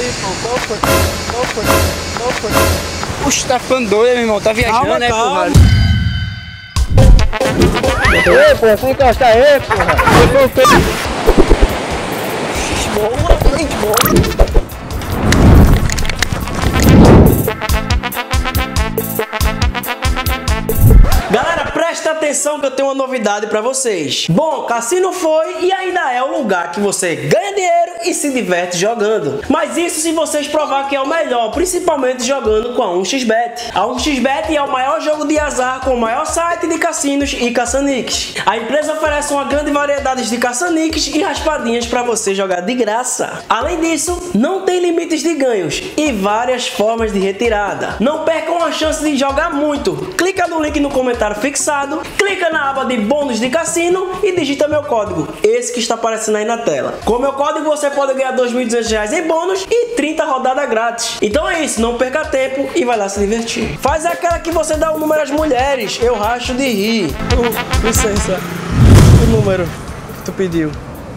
Puxa, tá ficando doido, meu irmão. Tá viajando, calma, né, calma. porra? Ei, porra, sem encostar aí, porra. Galera, presta atenção que eu tenho uma novidade pra vocês. Bom, cassino foi e ainda é o lugar que você ganha dinheiro e se diverte jogando. Mas isso se vocês provar que é o melhor, principalmente jogando com a 1xBet. A 1xBet é o maior jogo de azar com o maior site de cassinos e caça-níqueis. A empresa oferece uma grande variedade de caça-níqueis e raspadinhas para você jogar de graça. Além disso, não tem limites de ganhos e várias formas de retirada. Não percam a chance de jogar muito. Clica no link no comentário fixado, clica na aba de bônus de cassino e digita meu código, esse que está aparecendo aí na tela. Com meu código você pode ganhar R$2.200 em bônus e 30 rodadas grátis. Então é isso, não perca tempo e vai lá se divertir. Faz aquela que você dá o número às mulheres, eu racho de rir. Licença, o número que tu pediu.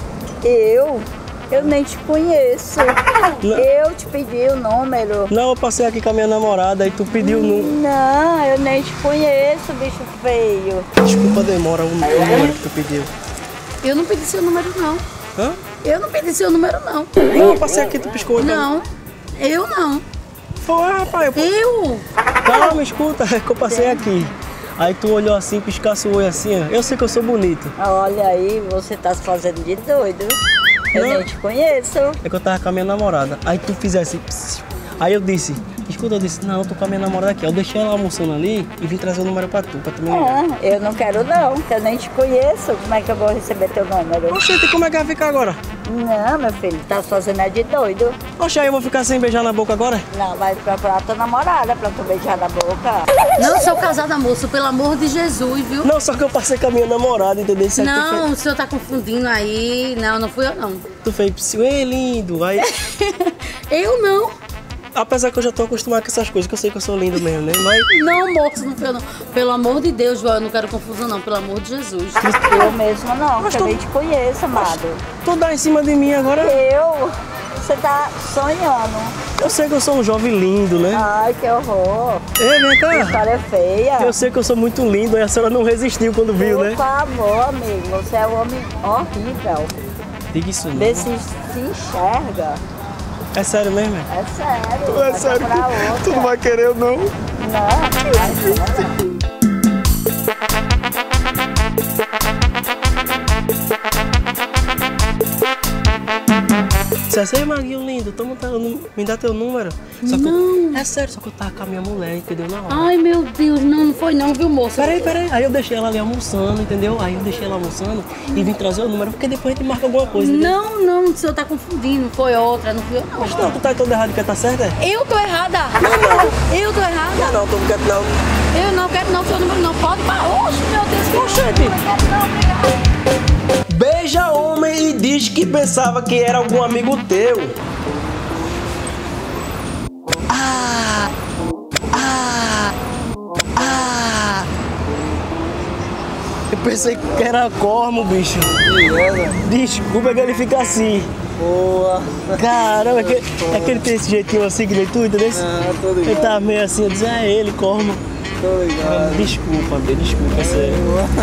Eu nem te conheço. Não. Eu te pedi o número. Não, eu passei aqui com a minha namorada e tu pediu o número. Não, eu nem te conheço, bicho feio. Desculpa a demora, o número que tu pediu. Eu não pedi seu número, não. Hã? Eu não pedi seu número, não. Não, eu passei aqui, tu piscou. Não, eu não. Foi, rapaz. Eu? Calma, escuta, é que eu passei aqui. Aí tu olhou assim, piscasse o olho assim, ó. Eu sei que eu sou bonito. Olha aí, você tá se fazendo de doido. Eu Não. nem te conheço. É que eu tava com a minha namorada. Aí tu fizesse. Aí eu disse, escuta, eu disse, não, eu tô com a minha namorada aqui. Eu deixei ela almoçando ali e vim trazer o número pra tu me ligar. Eu não quero não, que eu nem te conheço. Como é que eu vou receber teu número? Oxente, como é que vai ficar agora? Não, meu filho, tá se fazendo de doido. Oxe, aí eu vou ficar sem beijar na boca agora? Não, vai procurar tua namorada pra tu beijar na boca. Não sou casada, moço, pelo amor de Jesus, viu? Não, só que eu passei com a minha namorada, entendeu? Isso aí Não, o senhor tá confundindo aí. Não, não fui eu, não. Tu fez, ei, lindo. Aí, Eu não. apesar que eu já tô acostumado com essas coisas, que eu sei que eu sou lindo mesmo, né? Mas Não, moço, não fui eu, não. Pelo amor de Deus, João, eu não quero confusão, não. Pelo amor de Jesus. Eu mesmo não, Mas que eu tu- nem te conheço, amado. tu dá em cima de mim agora. Você tá sonhando. Eu sei que eu sou um jovem lindo, né? Ai, que horror. Ei, vem Que cá. história feia. Eu sei que eu sou muito lindo, aí a senhora não resistiu quando viu, Por né? favor, amigo, você é um homem horrível. Diga isso não. Vê se enxerga. É sério mesmo? É sério. É vai sério procurar que outra. tu não vai querer eu não. Não, vai. Você assim, Maguinho lindo, me dá teu número. Só que Não. é sério, só que eu tava com a minha mulher, entendeu? Na hora. Ai, meu Deus, não, não foi não, viu, moço? Peraí. Aí eu deixei ela ali almoçando, entendeu? Aí eu deixei ela almoçando e vim trazer o número, porque depois a gente marca alguma coisa, entendeu? Não, o senhor tá confundindo. Foi outra, não fui eu, Mas não. não, tu tá todo errado, que tá certo, é? Eu tô errada. Eu tô errada. Não, tô quieto não. Eu não quero não, seu número não pode. Oxe, meu Deus, que Oxente. não, obrigado. Beija homem e diz que pensava que era algum amigo teu. Eu pensei que era cormo, bicho. Desculpa que ele fica assim. Boa. Caramba, é que ele tem esse jeitinho assim que nem tu, entendeu? Ah, tô ligado. Ele tava meio assim, eu disse, é ele, cormo. Tô ligado. Desculpa, Bê, desculpa, é sério.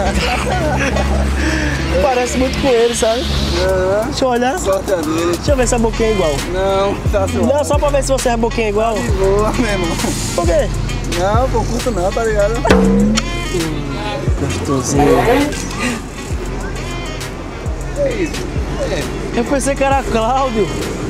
Parece muito com ele, sabe? Deixa eu olhar. Sorte a dele. Deixa eu ver se a boquinha é igual. Não, tá suave. Não, só pra ver se você é a boquinha igual. Boa, meu irmão. Por quê? Não, por curto não, tá ligado? Gostosinho. É isso. Eu pensei que era Cláudio.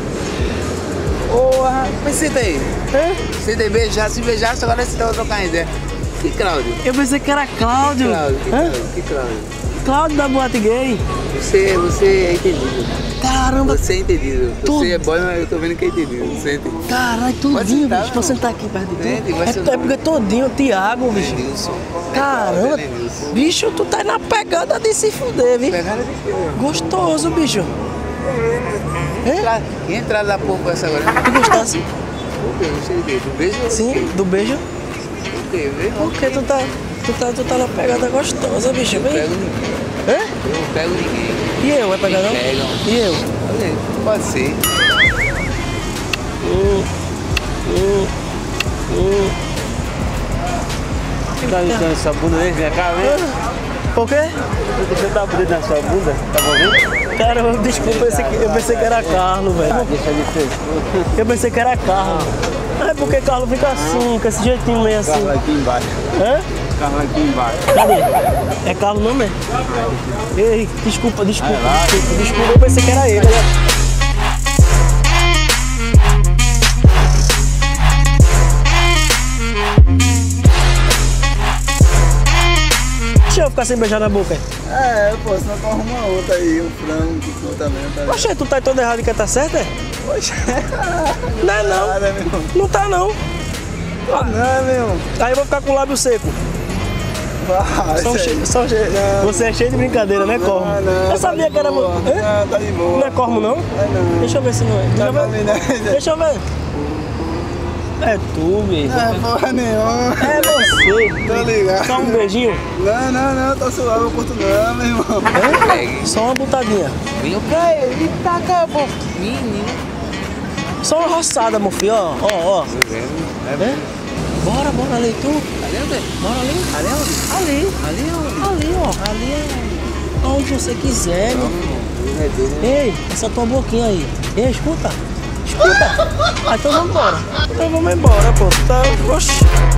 Porra, mas senta aí. Hã? Senta aí, beijar, se beijasse, agora você vai trocar ideia. Que Cláudio? Eu pensei que era Cláudio. Cláudio, que Hã? Cláudio? Que Cláudio? Cláudio da Boate Gay. Você é entendido. Caramba, Você é entendido. Tu- Você é boy, mas eu tô vendo que é entendido. Você é entendido. caralho, Pode tudinho, sentar, bicho. Vou meu sentar aqui perto de tu. Sente, vai ser É porque todinho, Thiago, bicho. Nilson. Caramba, Nilson. bicho, tu tá na pegada de se fuder, viu? Pegada de quê, meu? Gostoso, bicho. Que entrada da porra foi essa agora? Tu gostasse? Por quê? Não sei o quê. Do beijo? Sim, do beijo? Por quê? Vem, Porque tu tá na pegada gostosa, bicho. Eu não Vem. pego ninguém. Hã? Eu não pego ninguém. E eu, vai pegar não? Pegam. E eu? Olha, pode ser. Tá deixando essa bunda aí, minha cara, né? Por quê? Deixa eu dar o dedo na sua bunda, tá bom vendo? Cara, desculpa, eu pensei que era Carlos, velho. Deixa de ser. Eu pensei que era Carlos. É porque Carlos fica assim, com esse jeitinho meio assim. Carro aqui embaixo. Hã? Carro aqui embaixo. Cadê? É Carlos não mesmo? Ei, desculpa, eu pensei que era ele. Deixa eu ficar sem beijar na boca. É, pô, senão tu arruma outra aí, um frango, tu também, tá ligado? Oxe, tu tá todo errado e quer tá certo, é? Poxa, Não é não. nada, meu irmão. Não tá não. Não, meu irmão. Aí eu vou ficar com o lábio seco. Vai, Você é cheio de brincadeira, né, Cormo? Não, Eu sabia que era... Hã? Não, tá de boa. Não é Cormo, não? não. Deixa eu ver se não é. Deixa eu pra mim, né? ver. Deixa eu ver. É tu, bicho. Não é porra nenhuma. É você. Tô ligado. Só um beijinho? Não, tá suave, eu curto não, meu irmão. Só uma botadinha. Vinha pra ele e taca, pô. Menino. Só uma roçada, meu filho. Ó. É? Bora ali, tu. Ali onde? Bora ali. Ali onde? Ali. Ali onde? Ali, ó. Ali é onde você quiser, meu filho. Ei, essa tua boquinha aí. Ei, escuta. Ah, então vamos embora. Então vamos embora, pô. Tá... Oxi.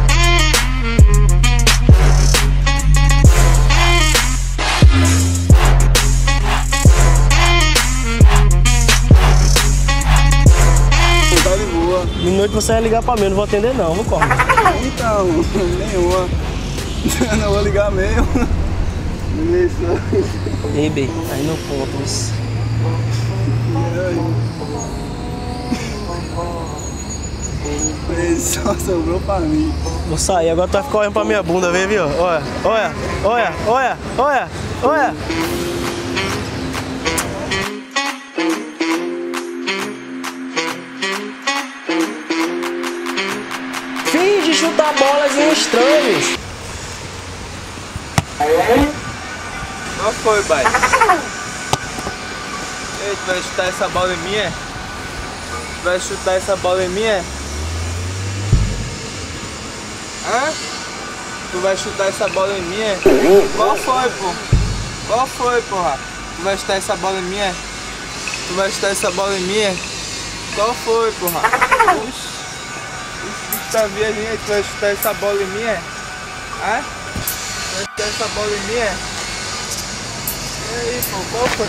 Tá de boa. De noite você vai ligar pra mim, eu não vou atender não, vou correr. Então, nenhuma. Não vou ligar mesmo. Isso. Ei, bem, aí no ponto isso. Só sobrou pra mim. Vou sair, agora tu vai ficar olhando pra minha bunda, vem, viu? Olha. Finge chutar bolas em estranhos. Qual foi, pai? Ei, tu vai chutar essa bola em mim, é? Tu vai chutar essa bola em mim, é? Hã? Tu vai chutar essa bola em mim, é? Qual foi, pô? Qual foi, porra? Tu vai chutar essa bola em mim, é? Tu vai chutar essa bola em mim, é? Qual foi, porra? Ixi, tá viajando, tu vai chutar essa bola em mim, é? Hã? Tu vai chutar essa bola em mim, é? E aí, pô, qual foi?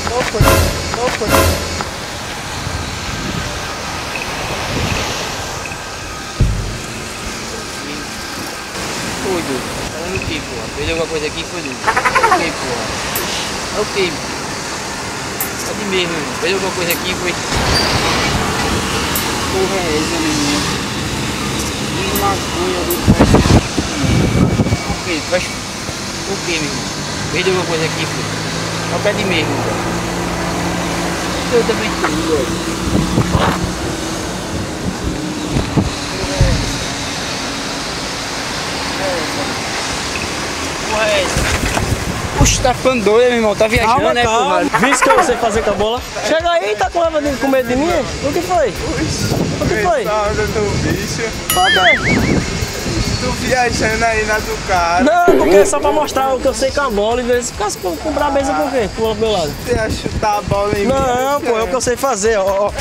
Foi, Dudu. Falando o que, porra? Fez alguma coisa aqui, foi, Dudu? O que, porra? É o que? É de mesmo, irmão. Fez alguma coisa aqui, foi? Porra é essa, menino? Que maconha do o que? Tu vai... O que, meu irmão? Fez alguma coisa aqui, foi? É o pé de mesmo, cara. Eu também tenho, olha. Porra é essa? Puxa, tá ficando doido, meu irmão. Tá viajando, né, porra? Viu isso que eu não sei fazer com a bola? Chega aí, tá com medo de mim? O que foi? O que foi? Essa onda do bicho. O quê? Tu viajando aí na do cara. Não, porque é só pra mostrar o que eu sei com a bola. E ver se ficasse com brabeza por quê? Pula pro meu lado. Você ia chutar a bola em mim? Não, pô, é o que eu sei fazer, ó.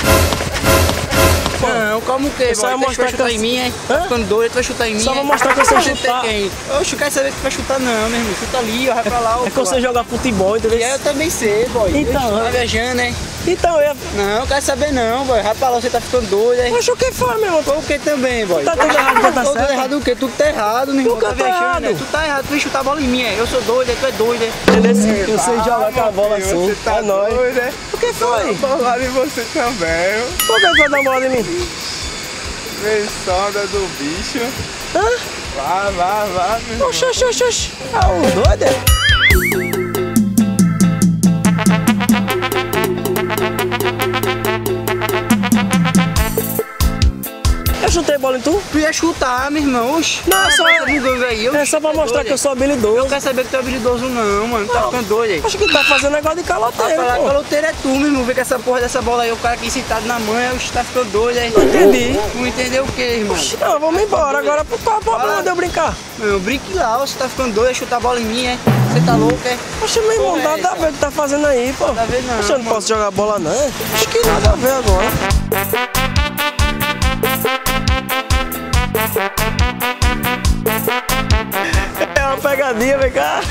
Não, como o quê? Só vai Tu vai mostrar chutar que eu- em mim, é? Hã? Tá ficando doido, tu vai chutar em mim. Só é? vou mostrar que eu sei Você chutar. tem quem? Oxe, quero saber que tu vai chutar não, meu irmão. Chuta ali, ó, vai pra lá, ó. É que eu sei jogar futebol, entendeu? E eu também sei, boy. Então, Tá né? viajando, né? Então, eu ia... Não, quero saber não, boy. Vai pra lá, você tá ficando doido, é? Poxa, o que foi, meu irmão? O que também, boy? Tá tudo errado, tá Tudo certo? errado o quê? Tudo tá errado, meu irmão. Nunca Tá tá viajando, errado. né? Tu tá errado, tu vem chutar a bola em mim, é? Eu sou doido, é? Tu é doido, é? Entendeu? Eu sei jogar com a bola assim. Você tá É nóis. doido, né? O que foi? Tô bolado em você também. Por que vai dar bola em mim? Vem sonda do bicho. Hã? Vá, meu irmão. Oxi. Ah, um doido, é? Eu chutei bola em tu? Tu ia chutar, meu irmão. Oxi. Não, é só, é é só pra mostrar que eu sou Eu habilidoso. quero saber que tu é habilidoso não, mano. Tá ficando doido aí. Acho que tá fazendo negócio de caloteiro, Falar que pô. caloteiro é tu, meu irmão. Vê que essa porra dessa bola aí, o cara aqui sentado na manha, oxi, tá ficando doido aí. Entendi. Tu entendeu o que, irmão? Não, vamos embora. Agora, qual é o problema de eu brincar? Meu, brinque lá, você tá ficando doido, é chutar a bola em mim, é? Você tá louco, é? Poxa, meu irmão, Porra, nada a é, ver o que tá fazendo aí, pô. Nada a ver não, Poxa, eu não mano. posso jogar bola não, é? Acho que nada a ver agora. É uma pegadinha, vem cá.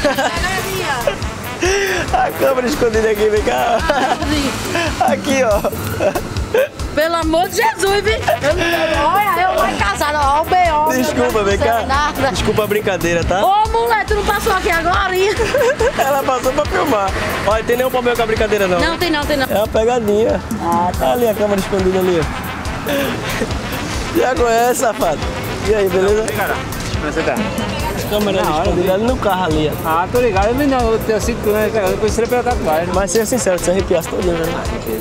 A câmera escondida aqui, vem cá. Aqui, ó. Pelo amor de Jesus, viu? Olha, eu vou casar, ó, o B.O. Desculpa, vem cá. Desculpa a brincadeira, tá? Ô, mulher, tu não passou aqui agora, hein? Ela passou pra filmar. Olha, tem nenhum problema com a brincadeira, não. Não, tem não, tem não. É uma pegadinha. Tá ali a câmera escondida ali, ó. Já conhece, safado? E aí, beleza? Você tá? Câmera escondida ali no carro ali, ó. Ah, tô ligado, mas não, eu tenho 5 anos, cara, eu conheci pela tatuagem. Mas seja sincero, você arrepiasse todinho, né?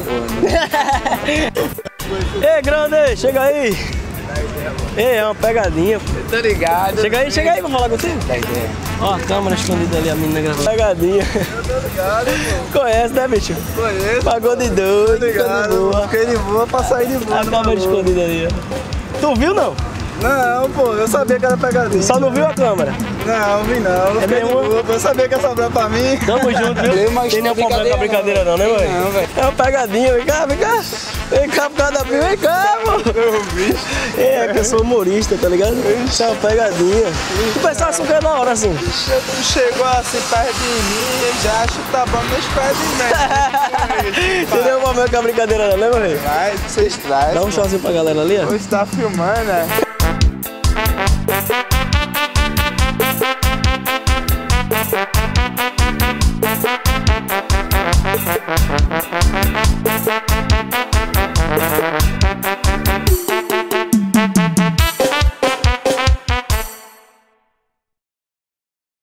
Ei, grande, chega aí. Ei, é uma pegadinha. Tô ligado. Chega aí pra falar contigo. Ó, a câmera escondida ali, a menina gravando. Pegadinha. Eu tô ligado, pô. Conhece, né, bicho? Conheço. Pagou de doido, Tô ligado. Fiquei de boa pra sair de boa. a câmera escondida ali, ó. Tu viu, não? Não, pô, eu sabia que era pegadinha. Só não viu a câmera? Não, vi não. Fiquei de mesmo? boa, pô. Eu sabia que ia sobrar pra mim. Tamo junto, viu? Eu imagino Tem nenhum problema com a brincadeira não, né, mãe? Não, velho. É uma pegadinha, vem cá, vem cá. Vem cá por causa da prima, vem cá, pô. É que eu sou humorista, tá ligado? Isso é uma pegadinha. Tu pensasse o que na hora, assim? Tu chegou assim perto de mim e já chuta a bola nos pés de mim. Tem nenhum problema com a brincadeira não, né, meu rei? Vai, vocês trazem. Dá um tchauzinho pra galera ali, ó. Hoje tá filmando, né?